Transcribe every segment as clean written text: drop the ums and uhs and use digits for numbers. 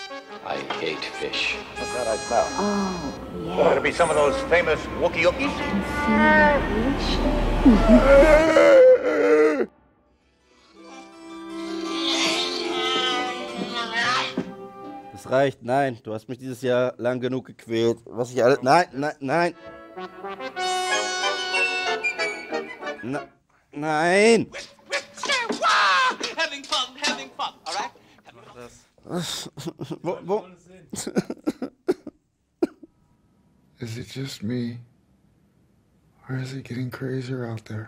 I hate fish. What's that I smell? Oh, yeah. Could it be some of those famous Wookiee-Ookies? Das reicht. Nein, du hast mich dieses Jahr lang genug gequält. Was ich alles... Nein, nein, nein. Nein. Having fun, all right? Wo? Is it just me? Or is it getting crazier out there?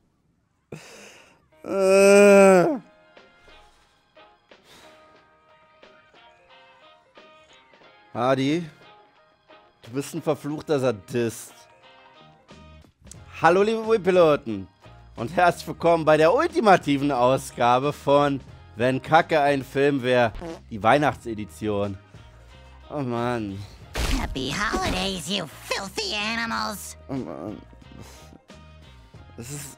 Hardy, du bist ein verfluchter Sadist. Hallo liebe Wii-Piloten und herzlich willkommen bei der ultimativen Ausgabe von Wenn Kacke ein Film wäre, die Weihnachtsedition. Oh Mann. Happy holidays, you filthy animals! Oh Mann. Das ist...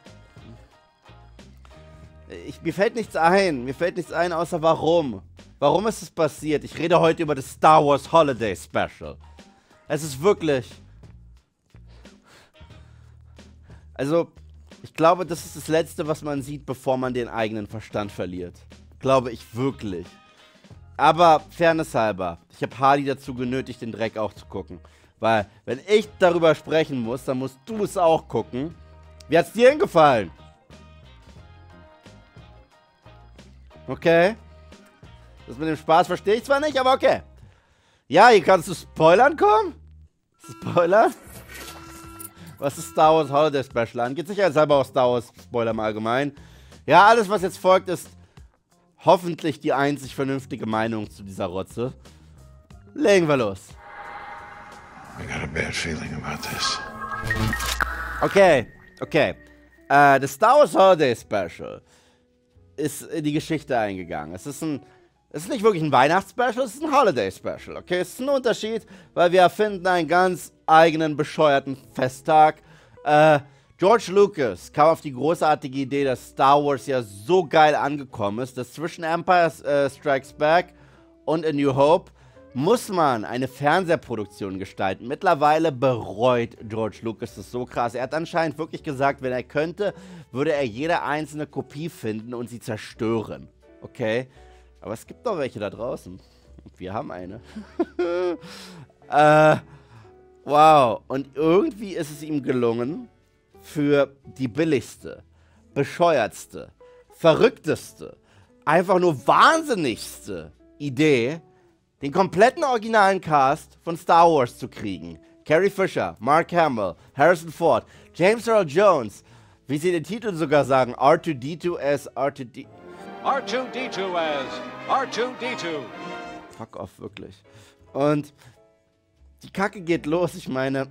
Mir fällt nichts ein. Mir fällt nichts ein, außer warum. Warum ist es passiert? Ich rede heute über das Star Wars Holiday Special. Es ist wirklich... Also, ich glaube, das ist das Letzte, was man sieht, bevor man den eigenen Verstand verliert. Glaube ich wirklich. Aber, Fairness halber, ich habe Hardy dazu genötigt, den Dreck auch zu gucken. Weil, wenn ich darüber sprechen muss, dann musst du es auch gucken. Wie hat's dir denn gefallen? Okay. Das mit dem Spaß verstehe ich zwar nicht, aber okay. Ja, hier kannst du spoilern kommen. Spoiler? Was ist Star Wars Holiday Special angeht? Sicherheitshalber auch Star Wars Spoiler im Allgemeinen. Ja, alles, was jetzt folgt, ist hoffentlich die einzig vernünftige Meinung zu dieser Rotze. Legen wir los. I got a bad feeling about this. Okay. Das Star Wars Holiday Special ist in die Geschichte eingegangen. Es ist nicht wirklich ein Weihnachtsspecial, es ist ein Holiday Special, okay? Es ist ein Unterschied, weil wir erfinden einen ganz eigenen, bescheuerten Festtag. George Lucas kam auf die großartige Idee, dass Star Wars ja so geil angekommen ist, dass zwischen Empire Strikes Back und A New Hope muss man eine Fernsehproduktion gestalten. Mittlerweile bereut George Lucas das so krass. Er hat anscheinend wirklich gesagt, wenn er könnte, würde er jede einzelne Kopie finden und sie zerstören. Okay? Aber es gibt doch welche da draußen. Und wir haben eine. Wow. Und irgendwie ist es ihm gelungen, für die billigste, bescheuertste, verrückteste, einfach nur wahnsinnigste Idee, den kompletten originalen Cast von Star Wars zu kriegen. Carrie Fisher, Mark Hamill, Harrison Ford, James Earl Jones, wie sie den Titel sogar sagen, R2-D2 as R2-D... R2-D2 as R2-D2. Fuck off, wirklich. Und die Kacke geht los, ich meine...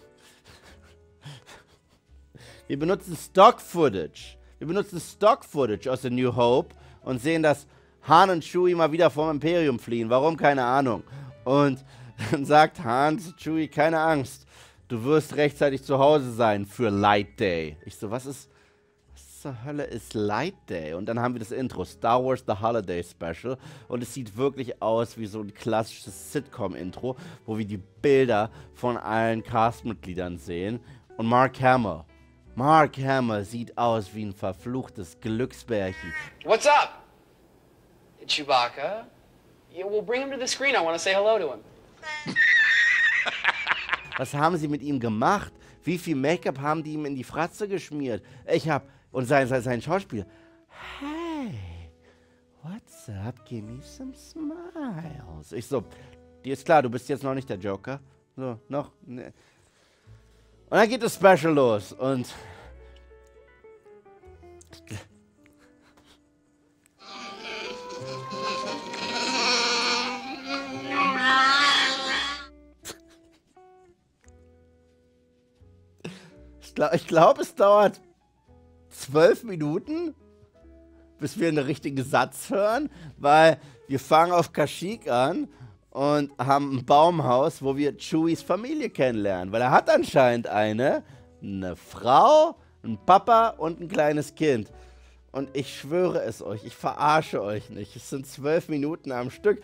Wir benutzen Stock-Footage. Wir benutzen Stock-Footage aus The New Hope und sehen, dass Han und Chewie mal wieder vom Imperium fliehen. Warum? Keine Ahnung. Und dann sagt Han zu Chewie, keine Angst, du wirst rechtzeitig zu Hause sein für Light Day. Ich so, was zur Hölle ist Light Day? Und dann haben wir das Intro, Star Wars The Holiday Special. Und es sieht wirklich aus wie so ein klassisches Sitcom-Intro, wo wir die Bilder von allen Castmitgliedern sehen. Und Mark Hamill sieht aus wie ein verfluchtes Glücksbärchen. What's up? Chewbacca? Yeah, well, bring him to the screen. I want to say hello to him. Was haben sie mit ihm gemacht? Wie viel Make-up haben die ihm in die Fratze geschmiert? Und sein Schauspiel. Hey, what's up? Give me some smiles. Ich so, dir ist klar, du bist jetzt noch nicht der Joker. So, noch, ne. Und dann geht das Special los und ich glaube, es dauert 12 Minuten, bis wir einen richtigen Satz hören, weil wir fangen auf Kashyyyk an und haben ein Baumhaus, wo wir Chewies Familie kennenlernen. Weil er hat anscheinend eine Frau, einen Papa und ein kleines Kind. Und ich schwöre es euch, ich verarsche euch nicht. Es sind 12 Minuten am Stück.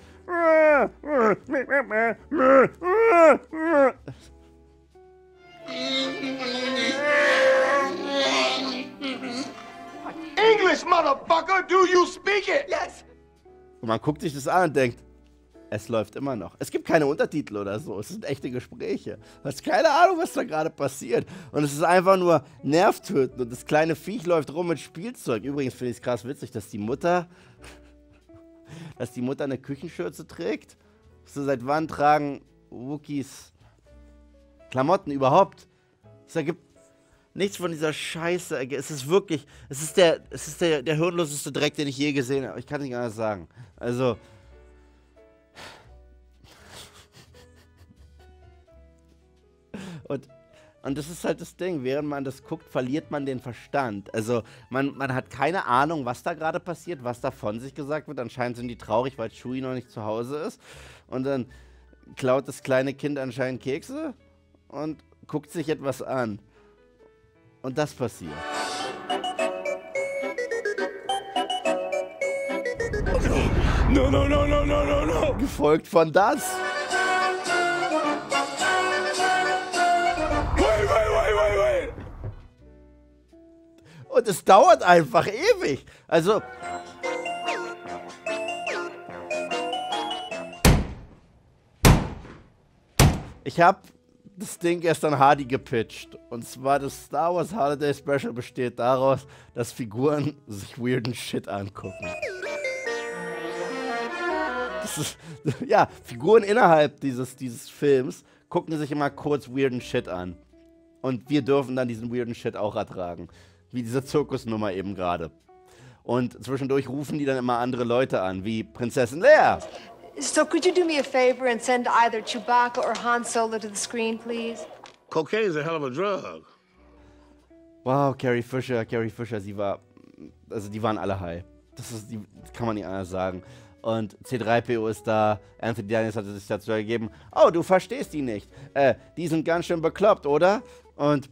English, motherfucker! Do you speak it? Yes. Und man guckt sich das an und denkt, es läuft immer noch. Es gibt keine Untertitel oder so. Es sind echte Gespräche. Du hast keine Ahnung, was da gerade passiert. Und es ist einfach nur nervtötend. Und das kleine Viech läuft rum mit Spielzeug. Übrigens finde ich es krass witzig, dass die Mutter eine Küchenschürze trägt. So, seit wann tragen Wookiees Klamotten überhaupt? Es ergibt nichts von dieser Scheiße. Es ist wirklich, es ist der hirnloseste Dreck, den ich je gesehen habe. Ich kann nicht anders sagen. Also, und das ist halt das Ding, während man das guckt, verliert man den Verstand. Also man hat keine Ahnung, was da gerade passiert, was da von sich gesagt wird. Anscheinend sind die traurig, weil Chewie noch nicht zu Hause ist. Und dann klaut das kleine Kind anscheinend Kekse und guckt sich etwas an. Und das passiert. No, no, no, no, no, no, no. Gefolgt von das. Wait. Und es dauert einfach ewig. Also, ich habe das Ding gestern Hardy gepitcht. Und zwar das Star Wars Holiday Special besteht daraus, dass Figuren sich weirden Shit angucken. Das ist, ja, Figuren innerhalb dieses Films gucken sich immer kurz weirden Shit an. Und wir dürfen dann diesen weirden Shit auch ertragen. Wie diese Zirkusnummer eben gerade. Und zwischendurch rufen die dann immer andere Leute an, wie Prinzessin Leia. So could you do me a favor and send either Chewbacca or Han Solo to the screen, please? Cocaine's a hell of a drug. Wow, Carrie Fisher, die waren alle high. Das kann man nicht anders sagen. Und C3PO ist da, Anthony Daniels hat sich dazu ergeben, oh, du verstehst die nicht. Die sind ganz schön bekloppt, oder? Und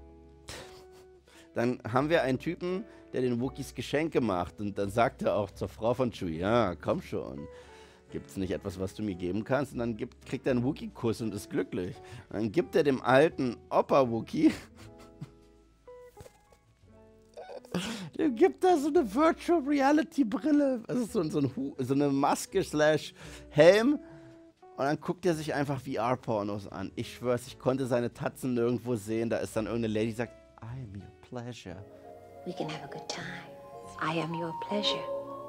dann haben wir einen Typen, der den Wookiees Geschenke macht. Und dann sagt er auch zur Frau von Chewie, ja, komm schon. Gibt's nicht etwas, was du mir geben kannst? Und dann kriegt er einen Wookie-Kuss und ist glücklich. Und dann gibt er dem alten Opa-Wookie dem gibt er so eine Virtual Reality Brille. Also so eine Maske / Helm. Und dann guckt er sich einfach VR-Pornos an. Ich schwör's, ich konnte seine Tatzen nirgendwo sehen. Da ist dann irgendeine Lady, die sagt, I am your pleasure. We can have a good time. I am your pleasure.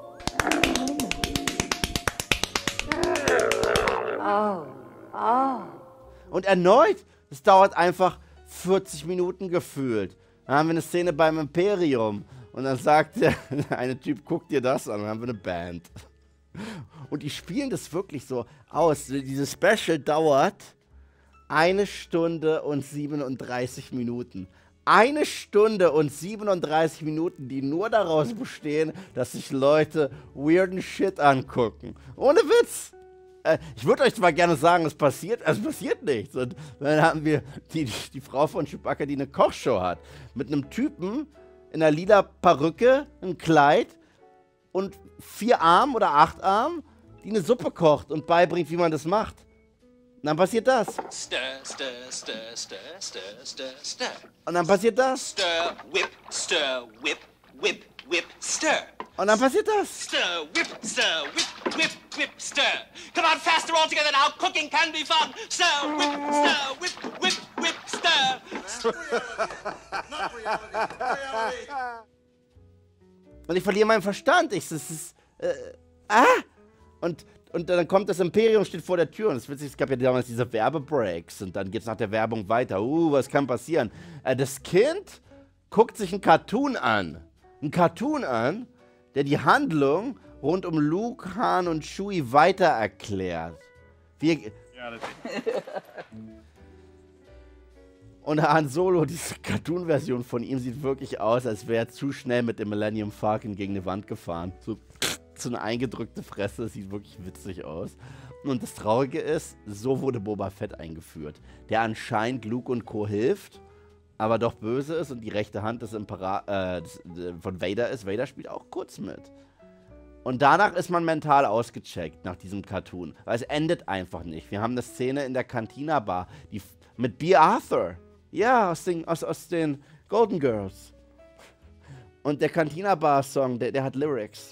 Oh. Und erneut, es dauert einfach 40 Minuten gefühlt. Dann haben wir eine Szene beim Imperium. Und dann sagt der eine Typ, guck dir das an. Dann haben wir eine Band. Und die spielen das wirklich so aus. Dieses Special dauert 1 Stunde und 37 Minuten. 1 Stunde und 37 Minuten, die nur daraus bestehen, dass sich Leute weirden Shit angucken. Ohne Witz. Ich würde euch zwar gerne sagen, es passiert nichts. Und dann haben wir die Frau von Chewbacca, die eine Kochshow hat. Mit einem Typen in einer lila Perücke, einem Kleid und 4 Armen oder 8 Armen, die eine Suppe kocht und beibringt, wie man das macht. Und dann passiert das. Stir, stir, stir, stir, stir, stir, stir. Und dann passiert das. Stir, whip, whip, whip, stir. Und dann passiert das. Stir, whip, stir. Come on, faster all together now. Cooking can be fun. Stir, whip, stir. Und ich verliere meinen Verstand. Und dann kommt das Imperium, steht vor der Tür. Und es witzig, es gab ja damals diese Werbebreaks. Und dann geht es nach der Werbung weiter. Was kann passieren? Das Kind guckt sich einen Cartoon an. Der die Handlung rund um Luke, Han und Chewie weiter erklärt. Und Han Solo, diese Cartoon-Version von ihm sieht wirklich aus, als wäre er zu schnell mit dem Millennium Falcon gegen eine Wand gefahren. So eine eingedrückte Fresse, das sieht wirklich witzig aus. Und das Traurige ist, so wurde Boba Fett eingeführt, der anscheinend Luke und Co. hilft aber doch böse ist und die rechte Hand des von Vader ist. Vader spielt auch kurz mit. Und danach ist man mental ausgecheckt nach diesem Cartoon, weil es endet einfach nicht. Wir haben eine Szene in der Cantina-Bar mit B. Arthur. Ja, aus den Golden Girls. Und der Cantina-Bar-Song, der hat Lyrics.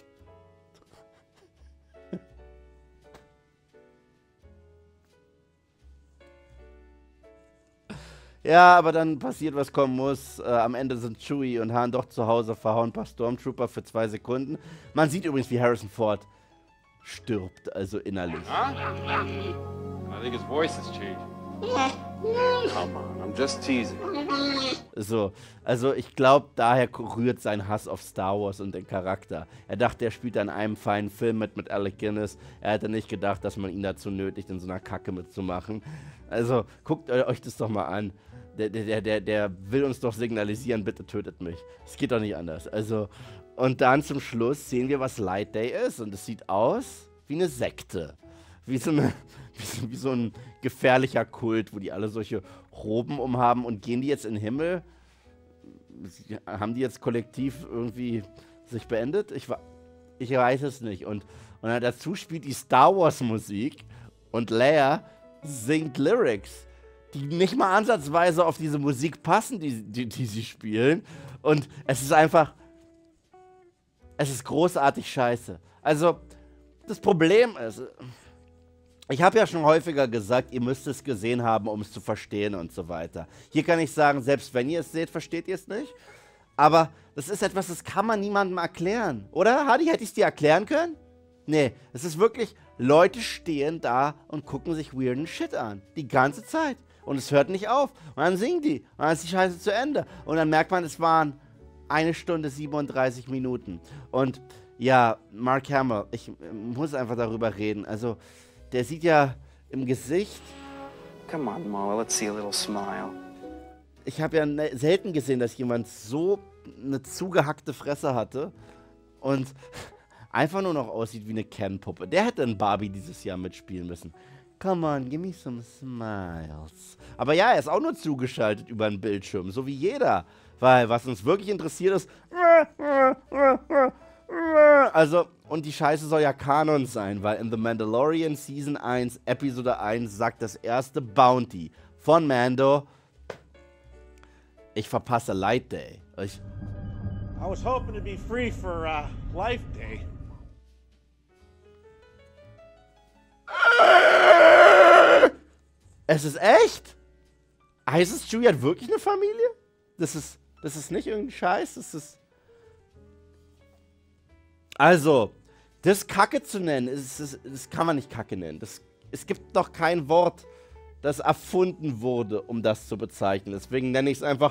Ja, aber dann passiert, was kommen muss. Am Ende sind Chewie und Han doch zu Hause, verhauen ein paar Stormtrooper für 2 Sekunden. Man sieht übrigens, wie Harrison Ford stirbt, also innerlich. I think his voice has changed. Come on, I'm just teasing. So, also ich glaube, daher rührt sein Hass auf Star Wars und den Charakter. Er dachte, er spielt in einem feinen Film mit Alec Guinness. Er hätte nicht gedacht, dass man ihn dazu nötigt, in so einer Kacke mitzumachen. Also, guckt euch das doch mal an. Der will uns doch signalisieren, bitte tötet mich. Es geht doch nicht anders. Also, und dann zum Schluss sehen wir, was Light Day ist. Und es sieht aus wie eine Sekte. Wie so ein gefährlicher Kult, wo die alle solche Roben umhaben. Und gehen die jetzt in den Himmel? Haben die jetzt kollektiv irgendwie sich beendet? Ich weiß es nicht. Und dazu spielt die Star Wars Musik und Leia singt Lyrics, die nicht mal ansatzweise auf diese Musik passen, die sie spielen. Und es ist einfach... Es ist großartig scheiße. Also, das Problem ist... Ich habe ja schon häufiger gesagt, ihr müsst es gesehen haben, um es zu verstehen und so weiter. Hier kann ich sagen, selbst wenn ihr es seht, versteht ihr es nicht. Aber das ist etwas, das kann man niemandem erklären. Oder, Hadi, hätte ich es dir erklären können? Nee, es ist wirklich, Leute stehen da und gucken sich weirden Shit an. Die ganze Zeit. Und es hört nicht auf. Und dann singen die. Und dann ist die Scheiße zu Ende. Und dann merkt man, es waren 1 Stunde 37 Minuten. Und ja, Mark Hamill, ich muss einfach darüber reden. Also, der sieht ja im Gesicht... Come on, Mama, let's see a little smile. Ich habe ja selten gesehen, dass jemand so eine zugehackte Fresse hatte und einfach nur noch aussieht wie eine Ken-Puppe. Der hätte in Barbie dieses Jahr mitspielen müssen. Come on, give me some smiles. Aber ja, er ist auch nur zugeschaltet über einen Bildschirm, so wie jeder. Weil was uns wirklich interessiert ist... Also, und die Scheiße soll ja Kanon sein, weil in The Mandalorian Season 1, Episode 1, sagt das erste Bounty von Mando, ich verpasse Light Day. I was hoping to be free for Life Day. Es ist echt? Heißt es, Chewie hat wirklich eine Familie? Das ist nicht irgendein Scheiß, das ist... Also, das Kacke zu nennen, das kann man nicht Kacke nennen. Es gibt doch kein Wort, das erfunden wurde, um das zu bezeichnen. Deswegen nenne ich es einfach...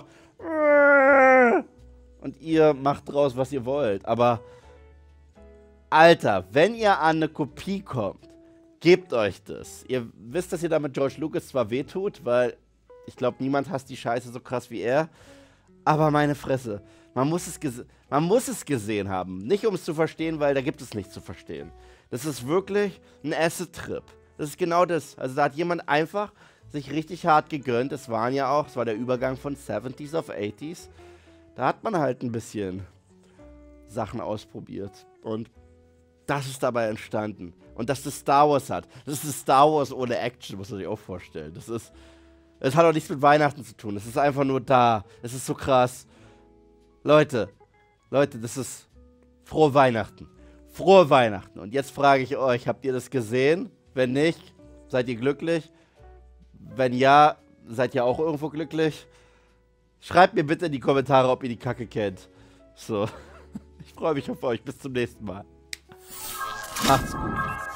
Und ihr macht draus, was ihr wollt. Aber, Alter, wenn ihr an eine Kopie kommt, gebt euch das. Ihr wisst, dass ihr damit George Lucas zwar wehtut, weil ich glaube, niemand hasst die Scheiße so krass wie er. Aber meine Fresse, man muss es gesehen haben. Nicht um es zu verstehen, weil da gibt es nichts zu verstehen. Das ist wirklich ein Acid-Trip. Das ist genau das. Also da hat jemand einfach sich richtig hart gegönnt. Es war der Übergang von 70s auf 80s. Da hat man halt ein bisschen Sachen ausprobiert. Und das ist dabei entstanden. Und dass das Star Wars hat. Das ist Star Wars ohne Action, muss man sich auch vorstellen. Es hat auch nichts mit Weihnachten zu tun. Es ist einfach nur da. Es ist so krass. Leute, das ist frohe Weihnachten. Frohe Weihnachten. Und jetzt frage ich euch, habt ihr das gesehen? Wenn nicht, seid ihr glücklich? Wenn ja, seid ihr auch irgendwo glücklich? Schreibt mir bitte in die Kommentare, ob ihr die Kacke kennt. So, ich freue mich auf euch. Bis zum nächsten Mal. Macht's gut.